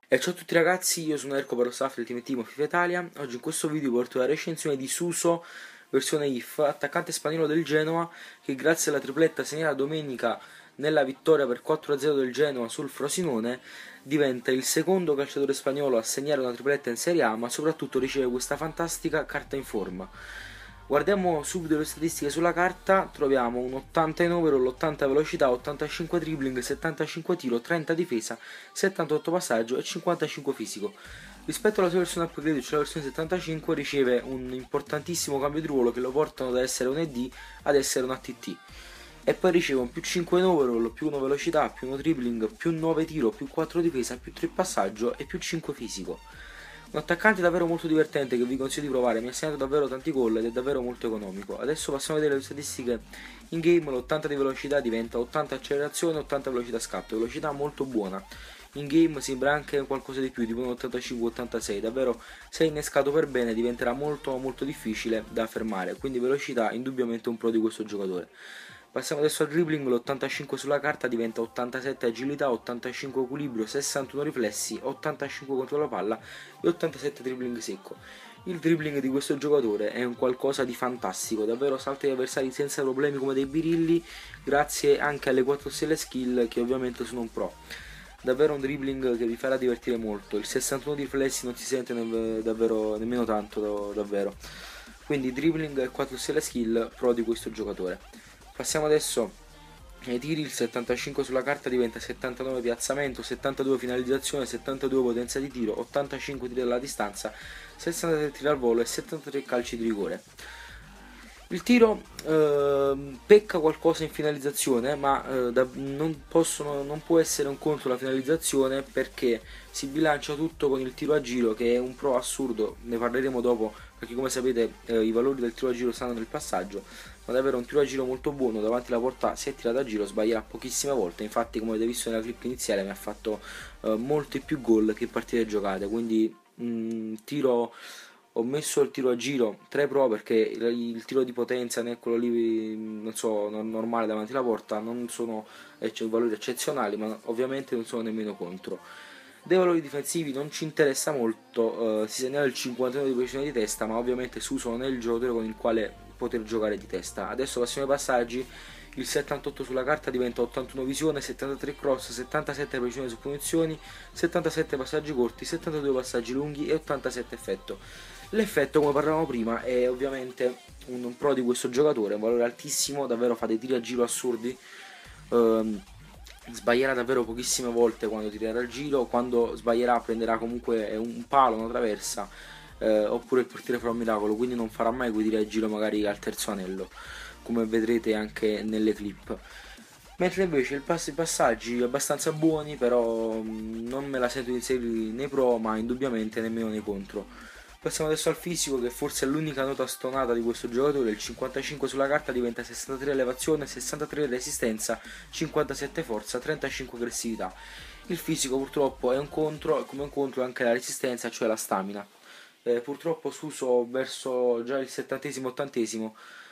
E ciao a tutti ragazzi, io sono Erco Parosaf del Team Team FIFA Italia. Oggi in questo video porto la recensione di Suso, versione IF, attaccante spagnolo del Genoa, che grazie alla tripletta segnata domenica nella vittoria per 4-0 del Genoa sul Frosinone, diventa il secondo calciatore spagnolo a segnare una tripletta in Serie A, ma soprattutto riceve questa fantastica carta in forma. Guardiamo subito le statistiche sulla carta, troviamo un 80 in overall, 80 velocità, 85 dribbling, 75 tiro, 30 difesa, 78 passaggio e 55 fisico. Rispetto alla sua versione upgrade, cioè la versione 75, riceve un importantissimo cambio di ruolo che lo portano da essere un ED ad essere un ATT. E poi riceve un più 5 in overall, più 1 velocità, più 1 dribbling, più 9 tiro, più 4 difesa, più 3 passaggio e più 5 fisico. Un attaccante davvero molto divertente che vi consiglio di provare, mi ha segnato davvero tanti gol ed è davvero molto economico. Adesso passiamo a vedere le statistiche in game. L'80 di velocità diventa 80 accelerazione, 80 velocità scatto, velocità molto buona. In game sembra anche qualcosa di più, tipo un 85-86, davvero se innescato per bene diventerà molto difficile da fermare, quindi velocità indubbiamente un pro di questo giocatore. Passiamo adesso al dribbling, l'85 sulla carta diventa 87 agilità, 85 equilibrio, 61 riflessi, 85 contro la palla e 87 dribbling secco. Il dribbling di questo giocatore è un qualcosa di fantastico, davvero salta gli avversari senza problemi come dei birilli, grazie anche alle 4 stelle skill che ovviamente sono un pro. Davvero un dribbling che vi farà divertire molto, il 61 di riflessi non si sente davvero nemmeno tanto, davvero. Quindi dribbling e 4 stelle skill pro di questo giocatore. Passiamo adesso ai tiri, il 75 sulla carta diventa 79 piazzamento, 72 finalizzazione, 72 potenza di tiro, 85 tiri alla distanza, 63 tiri al volo e 73 calci di rigore. Il tiro pecca qualcosa in finalizzazione, ma non può essere un contro la finalizzazione perché si bilancia tutto con il tiro a giro, che è un pro assurdo, ne parleremo dopo perché come sapete i valori del tiro a giro stanno nel passaggio, ma davvero un tiro a giro molto buono davanti alla porta. Se è tirato a giro sbaglierà pochissime volte, infatti come avete visto nella clip iniziale mi ha fatto molti più gol che partite giocate, quindi ho messo il tiro a giro 3 pro perché il tiro di potenza né quello lì non so, normale davanti alla porta non sono valori eccezionali, ma ovviamente non sono nemmeno contro. Dei valori difensivi non ci interessa molto, si segnala il 51 di precisione di testa, ma ovviamente Suso non è il giocatore con il quale poter giocare di testa. Adesso passiamo ai passaggi, il 78 sulla carta diventa 81 visione, 73 cross, 77 precisione su punizioni, 77 passaggi corti, 72 passaggi lunghi e 87 effetto. L'effetto, come parlavamo prima, è ovviamente un pro di questo giocatore, un valore altissimo, davvero fa dei tiri a giro assurdi. Sbaglierà davvero pochissime volte quando tirerà il giro, quando sbaglierà prenderà comunque un palo, una traversa, oppure il portiere farà un miracolo, quindi non farà mai quei tiri a giro magari al terzo anello, come vedrete anche nelle clip. Mentre invece i passaggi abbastanza buoni, però non me la sento di inserire nei pro, ma indubbiamente nemmeno nei contro. Passiamo adesso al fisico, che forse è l'unica nota stonata di questo giocatore. Il 55 sulla carta diventa 63 elevazione, 63 resistenza, 57 forza, 35 aggressività. Il fisico purtroppo è un contro, e come un contro anche la resistenza, cioè la stamina. Purtroppo Suso verso già il 70-80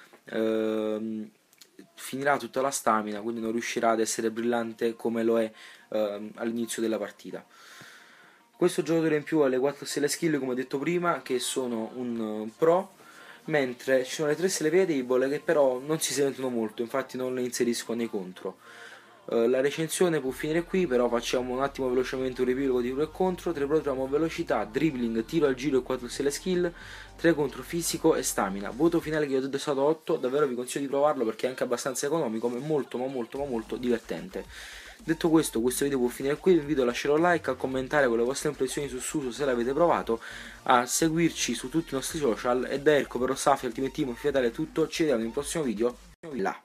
finirà tutta la stamina, quindi non riuscirà ad essere brillante come lo è all'inizio della partita. Questo giocatore in più ha le 4 stelle skill, come detto prima, che sono un pro, mentre ci sono le 3 stelle via debole che però non si sentono molto, infatti non le inserisco nei contro. La recensione può finire qui, però facciamo un attimo velocemente un riepilogo di pro e contro. 3 pro troviamo velocità, dribbling, tiro al giro e 4 stelle skill, 3 contro fisico e stamina. Voto finale che io ho detto è stato 8, davvero vi consiglio di provarlo perché è anche abbastanza economico, ma è molto divertente. Detto questo video può finire qui, vi invito a lasciare un like, a commentare con le vostre impressioni su Suso se l'avete provato, a seguirci su tutti i nostri social, e da Erco per Rosafi Ultimate Team FIFA Italia è tutto, ci vediamo in un prossimo video, là.